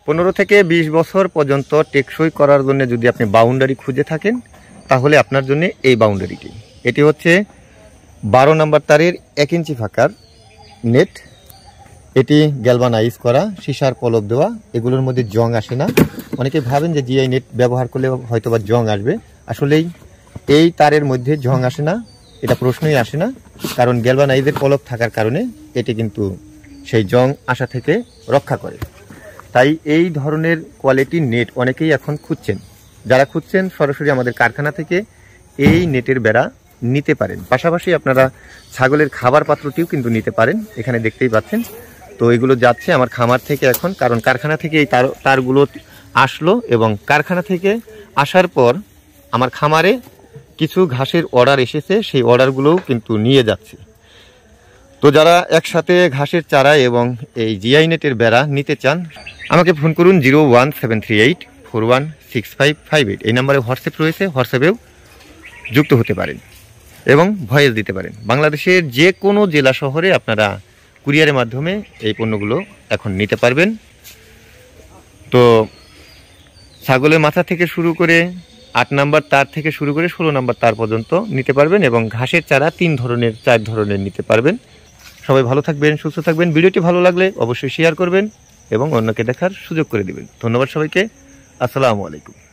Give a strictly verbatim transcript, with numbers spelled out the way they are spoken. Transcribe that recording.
পনেরো থেকে বিশ বছর পর্যন্ত টেকসই করার জন্য যদি আপনি বাউন্ডারি খুঁজে থাকেন তাহলে আপনার জন্য এই বাউন্ডারিটি। এটি হচ্ছে বারো নম্বর তারের এক ইঞ্চি ফাঁকার নেট। এটি গ্যালভানাইজ করা, সীসার পলক দেওয়া, এগুলোর মধ্যে জং আসে না। অনেকে ভাবেন যে জিআই নেট ব্যবহার করলে হয়তো বা জং আসবে, আসলেই এই তারের মধ্যে জং আসে না, এটা প্রশ্নই আসে না, কারণ গ্যালভানাইজের পলক থাকার কারণে এটি কিন্তু সেই জং আসা থেকে রক্ষা করে। তাই এই ধরনের কোয়ালিটির নেট অনেকেই এখন খুঁজছেন। যারা খুঁজছেন সরাসরি আমাদের কারখানা থেকে এই নেটের বেড়া নিতে পারেন। পাশাপাশি আপনারা ছাগলের খাবার পাত্রটিও কিন্তু নিতে পারেন, এখানে দেখতেই পাচ্ছেন। তো এগুলো যাচ্ছে আমার খামার থেকে এখন, কারণ কারখানা থেকে এই তার তারগুলো আসলো এবং কারখানা থেকে আসার পর আমার খামারে কিছু ঘাসের অর্ডার এসেছে, সেই অর্ডারগুলোও কিন্তু নিয়ে যাচ্ছে। তো যারা একসাথে ঘাসের চারা এবং এই জিআই নেটের বেড়া নিতে চান আমাকে ফোন করুন zero one seven three eight four one six five five eight. এই নাম্বারে হোয়াটসঅ্যাপ রয়েছে, হোয়াটসঅ্যাপেও যুক্ত হতে পারেন এবং ভয়েস দিতে পারেন। বাংলাদেশের যে কোনো জেলা শহরে আপনারা কুরিয়ারের মাধ্যমে এই পণ্যগুলো এখন নিতে পারবেন। তো ছাগলের মাথা থেকে শুরু করে আট নাম্বার তার থেকে শুরু করে ষোলো নাম্বার তার পর্যন্ত নিতে পারবেন এবং ঘাসের চারা তিন ধরনের চার ধরনের নিতে পারবেন। সবাই ভালো থাকবেন, সুস্থ থাকবেন। ভিডিওটি ভালো লাগলে অবশ্যই শেয়ার করবেন এবং অন্যকে দেখার সুযোগ করে দিবেন। ধন্যবাদ সবাইকে। আসসালামু আলাইকুম।